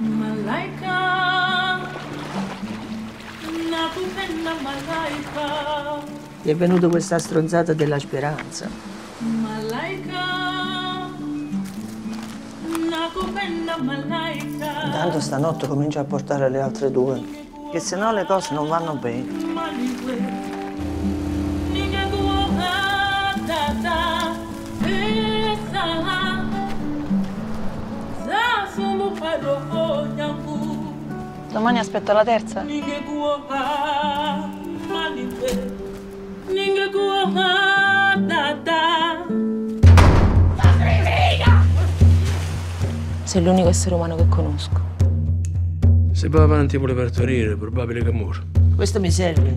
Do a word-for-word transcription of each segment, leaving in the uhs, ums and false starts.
Malaika, una stupenda malaika. Ti è venuta questa stronzata della speranza. Malaika, una stupenda malaika. Intanto stanotte comincia a portare le altre due, che se no le cose non vanno bene. Domani aspetto la terza. Sei l'unico essere umano che conosco. Se va avanti vuole partorire, è probabile che muore. Questo mi serve.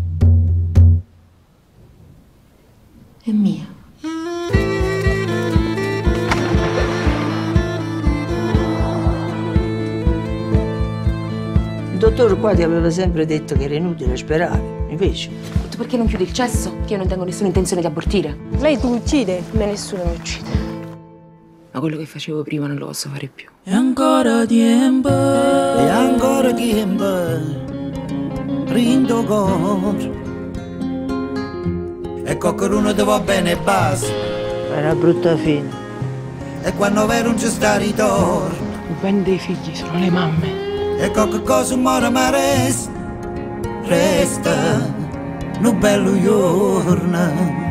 È mia. Il dottore qua ti aveva sempre detto che era inutile sperare, invece. Tu perché non chiudi il cesso? Che io non tengo nessuna intenzione di abortire. Lei ti uccide? A me nessuno mi uccide. Ma quello che facevo prima non lo posso fare più. E ancora tempo. E ancora tempo. Rindo cor. E qualcuno ti va bene e basta. È una brutta fine. E quando vero non ci sta ritorno. Il bene dei figli sono le mamme. E qualche cosa muore ma resta. Resta. Un bello giorno.